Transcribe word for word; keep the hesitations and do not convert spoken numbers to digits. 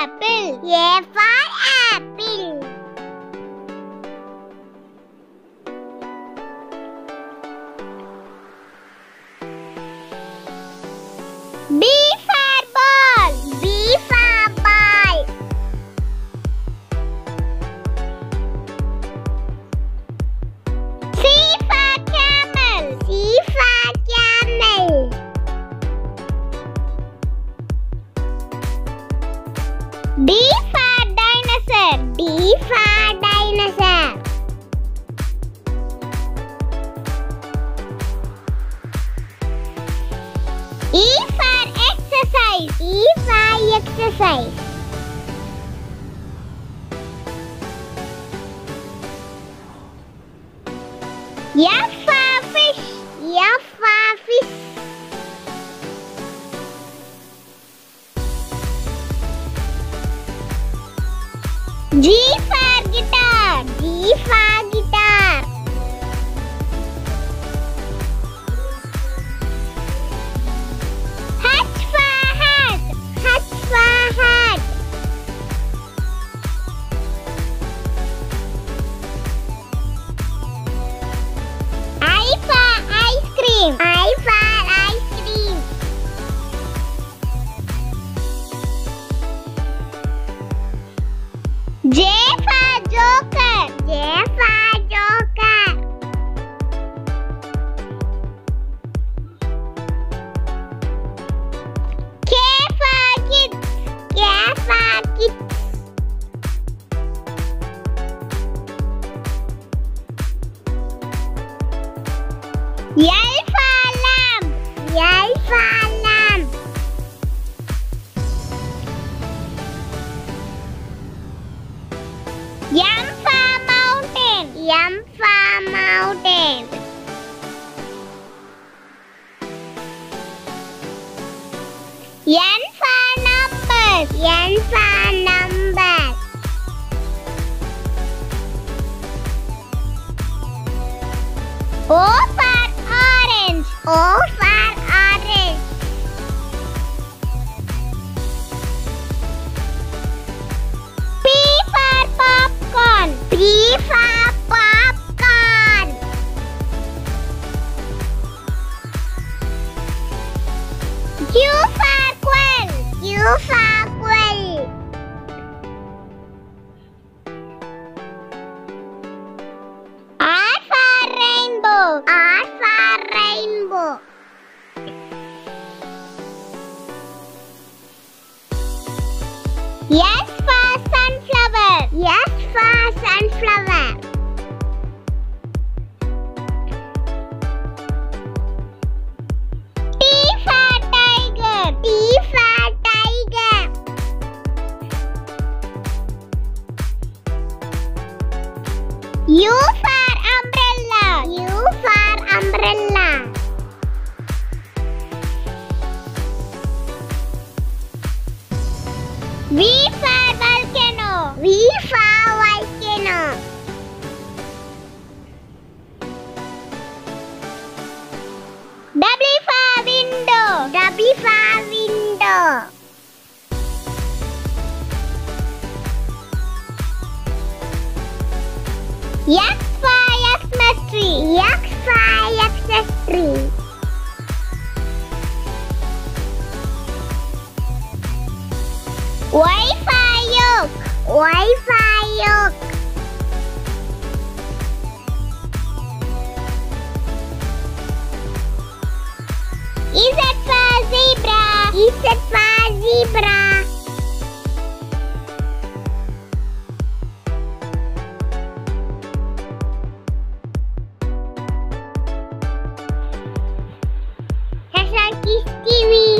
apple. A for apple. B for ball. B for ball. C for camel. C for camel. D for dinosaur. D for dinosaur. E for exercise. E for exercise. F for fish. F for fish. G for guitar. G for guitar. H for hat. H for hat. I for ice cream. I for ice cream. J for joker. J for joker. K for kids. K for kids. L for lamb. L for lamb. M for mountain. M for mountain. N for numbers. N for numbers. O for orange. O for orange. P for popcorn. P for popcorn. Q for quail. Q for quail. R for rainbow. R for rainbow. S for sunflower. S for sunflower. T for tiger. T for tiger. U for umbrella. U for umbrella. V for volcano. V for volcano. W for window. W for window. X for Xmas tree. X for Xmas tree. Y for yolk. Y for yolk. Z for zebra. Z for zebra. Tharshankids T V.